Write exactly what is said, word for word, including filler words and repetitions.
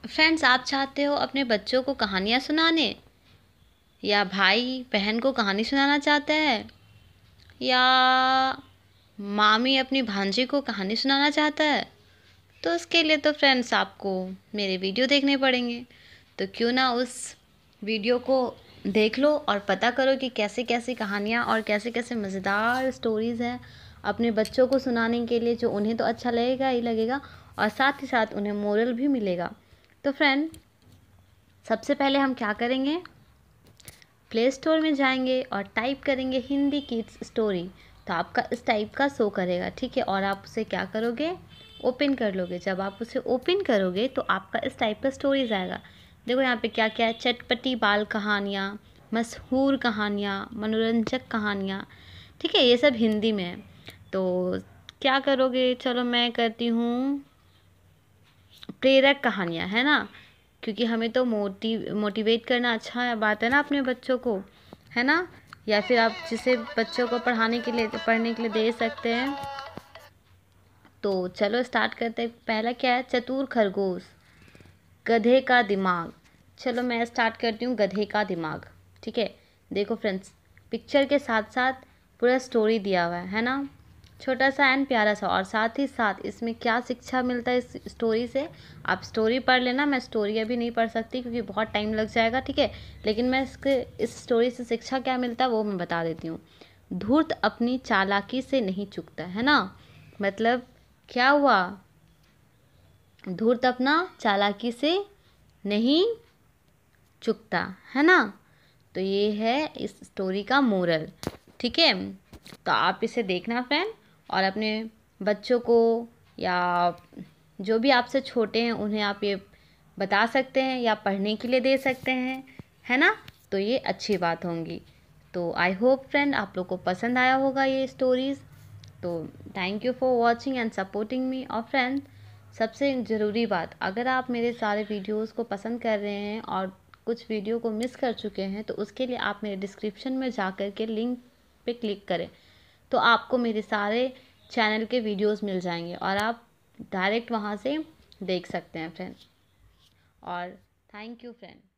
Friends, आप चाहते हो अपने बच्चों को कहानियाँ सुनाने, या भाई बहन को कहानी सुनाना चाहता है, या मामी अपनी भांजी को कहानी सुनाना चाहता है, तो उसके लिए तो फ्रेंड्स आपको मेरे वीडियो देखने पड़ेंगे। तो क्यों ना उस वीडियो को देख लो और पता करो कि कैसे कैसे कहानियाँ और कैसे कैसे मज़ेदार स्टोरीज़ हैं अपने बच्चों को सुनाने के लिए, जो उन्हें तो अच्छा लगेगा ही लगेगा और साथ ही साथ उन्हें मोरल भी मिलेगा। तो फ्रेंड, सबसे पहले हम क्या करेंगे, प्ले स्टोर में जाएंगे और टाइप करेंगे हिंदी किड्स स्टोरी। तो आपका इस टाइप का शो करेगा, ठीक है। और आप उसे क्या करोगे, ओपन कर लोगे। जब आप उसे ओपन करोगे तो आपका इस टाइप का स्टोरीज आएगा। देखो यहाँ पे क्या क्या है, चटपटी बाल कहानियाँ, मशहूर कहानियाँ, मनोरंजक कहानियाँ, ठीक है, ये सब हिंदी में है। तो क्या करोगे, चलो मैं करती हूँ प्रेरक कहानियाँ, है ना, क्योंकि हमें तो मोटी मोटिवेट करना अच्छा बात है ना अपने बच्चों को, है ना। या फिर आप जिसे बच्चों को पढ़ाने के लिए पढ़ने के लिए दे सकते हैं। तो चलो स्टार्ट करते हैं। पहला क्या है, चतुर खरगोश, गधे का दिमाग। चलो मैं स्टार्ट करती हूँ गधे का दिमाग, ठीक है। देखो फ्रेंड्स, पिक्चर के साथ साथ पूरा स्टोरी दिया हुआ है है ना, छोटा सा एंड प्यारा सा। और साथ ही साथ इसमें क्या शिक्षा मिलता है इस स्टोरी से, आप स्टोरी पढ़ लेना। मैं स्टोरी अभी नहीं पढ़ सकती क्योंकि बहुत टाइम लग जाएगा, ठीक है। लेकिन मैं इसके इस स्टोरी से शिक्षा क्या मिलता है वो मैं बता देती हूँ। धूर्त अपनी चालाकी से नहीं चूकता, है ना। मतलब क्या हुआ, धूर्त अपना चालाकी से नहीं चुकता, है ना। तो ये है इस स्टोरी का मोरल, ठीक है। तो आप इसे देखना फ्रेंड, और अपने बच्चों को या जो भी आपसे छोटे हैं उन्हें आप ये बता सकते हैं या पढ़ने के लिए दे सकते हैं, है ना। तो ये अच्छी बात होंगी। तो आई होप फ्रेंड आप लोग को पसंद आया होगा ये स्टोरीज़। तो thank you for watching and supporting me. और फ्रेंड, सबसे ज़रूरी बात, अगर आप मेरे सारे वीडियोस को पसंद कर रहे हैं और कुछ वीडियो को मिस कर चुके हैं, तो उसके लिए आप मेरे डिस्क्रिप्शन में जा कर के लिंक पे क्लिक करें। तो आपको मेरे सारे चैनल के वीडियोस मिल जाएंगे और आप डायरेक्ट वहाँ से देख सकते हैं फ्रेंड। और थैंक यू फ्रेंड।